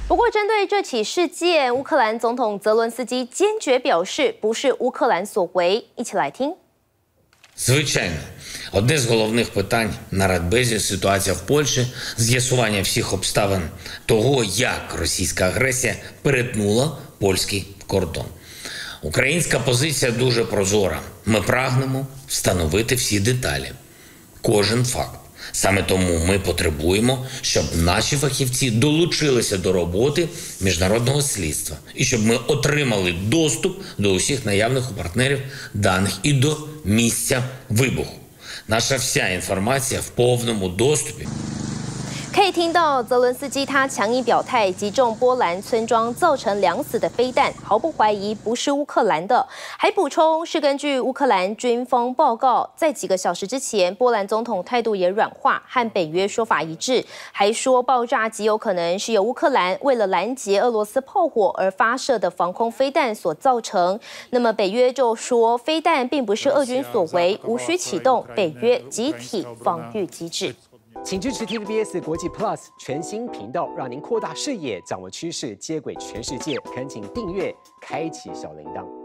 不过，针对这起事件，乌克兰总统泽伦斯基坚决表示，不是乌克兰所为。一起来听。 Звичайно, одне з головних питань на Радбезі – ситуація в Польщі, з'ясування всіх обставин того, як російська агресія перетнула польський кордон. Українська позиція дуже прозора. Ми прагнемо встановити всі деталі, кожен факт. Саме тому ми потребуємо, щоб наші фахівці долучилися до роботи міжнародного слідства і щоб ми отримали доступ до усіх наявних у партнерів даних і до місця вибуху. Наша вся інформація в повному доступі. 可以听到泽伦斯基他强硬表态，击中波兰村庄造成2死的飞弹，毫不怀疑不是乌克兰的，还补充是根据乌克兰军方报告，在几个小时之前，波兰总统态度也软化，和北约说法一致，还说爆炸极有可能是由乌克兰为了拦截俄罗斯炮火而发射的防空飞弹所造成。那么北约就说飞弹并不是俄军所为，无需启动北约集体防御机制。 请支持 TVBS 国际 Plus 全新频道，让您扩大视野，掌握趋势，接轨全世界。恳请订阅，开启小铃铛。